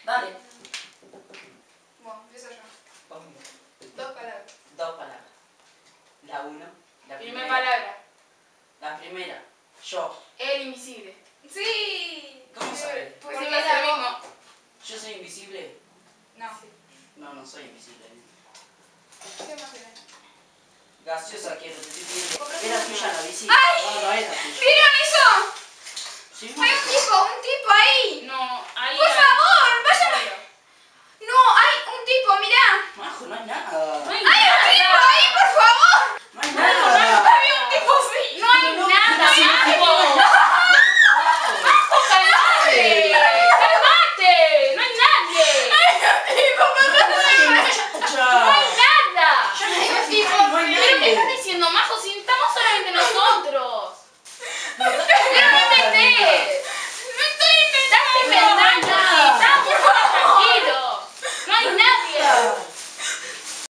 Dale. Bueno, empiezo yo. Vamos. Dos palabras. Dos palabras. La uno. La Primera primera. palabra. La primera. Yo. El invisible. Sí. ¿Cómo sabes? Pues Porque siempre hace la lo mismo. ¿Yo soy invisible? No. No, no soy invisible. ¿Qué más era? Gaseosa quiero, te estoy pidiendo. Comprate Era una. tuya la bici. ¡Ay! No, no era tuya. ¿Vieron eso? Sí, Hay un tipo ahí. No, ahí. Por favor, vayan. No, hay un tipo, mirá. Majo, no hay nada. No hay ¡Hay un tipo nada. ahí, por favor! No hay No, nada. Había un tipo así. No hay No, nada, pero si no te Majo. ¡Calmate! ¡Calmate! ¡No hay nadie! ¡No hay nada! Yo no Hay un sé tipo, no hay ¿Pero qué nadie. estás diciendo, Majo? Si estamos solamente nosotros. No, ¡Pero no inventes! ¡No estoy ¡Estás inventando! inventando! ¡Estamos tranquilos! ¡No hay nadie!